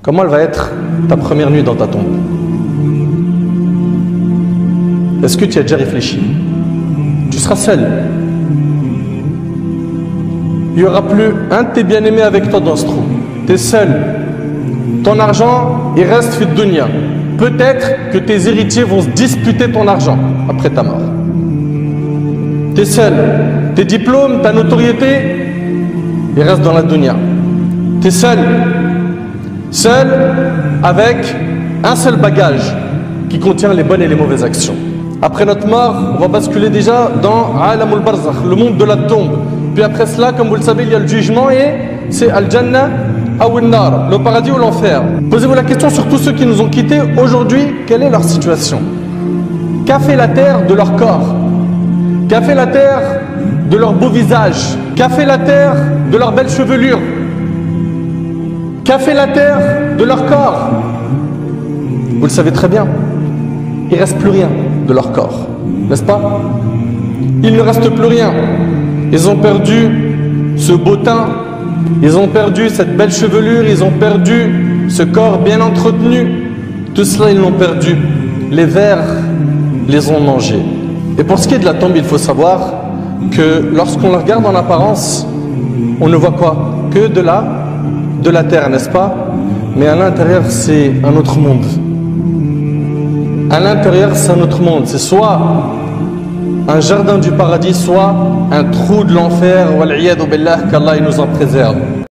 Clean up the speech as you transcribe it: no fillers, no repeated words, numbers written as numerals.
Comment elle va être ta première nuit dans ta tombe? Est-ce que tu as déjà réfléchi? Tu seras seul. Il n'y aura plus un de tes bien-aimés avec toi dans ce trou. Tu es seul. Ton argent, il reste fit dunya. Peut-être que tes héritiers vont se disputer ton argent après ta mort. Tu es seul. Tes diplômes, ta notoriété, ils restent dans la dunya. Tu es seul. Seul avec un seul bagage qui contient les bonnes et les mauvaises actions. Après notre mort, on va basculer déjà dans Alamul Barzakh, le monde de la tombe. Puis après cela, comme vous le savez, il y a le jugement et c'est Al-Jannah ou Al-Nar, le paradis ou l'enfer. Posez-vous la question sur tous ceux qui nous ont quittés aujourd'hui, quelle est leur situation? Qu'a fait la terre de leur corps? Qu'a fait la terre de leur beau visage? Qu'a fait la terre de leur belle chevelure? Qu'a fait la terre de leur corps? Vous le savez très bien, il ne reste plus rien de leur corps, n'est-ce pas? Il ne reste plus rien. Ils ont perdu ce beau teint, ils ont perdu cette belle chevelure, ils ont perdu ce corps bien entretenu. Tout cela, ils l'ont perdu. Les vers les ont mangés. Et pour ce qui est de la tombe, il faut savoir que lorsqu'on la regarde en apparence, on ne voit quoi? Que de la terre, n'est-ce pas? Mais à l'intérieur, c'est un autre monde. À l'intérieur, c'est un autre monde. C'est soit un jardin du paradis, soit un trou de l'enfer. Wal'iyadu billah, qu'Allah nous en préserve.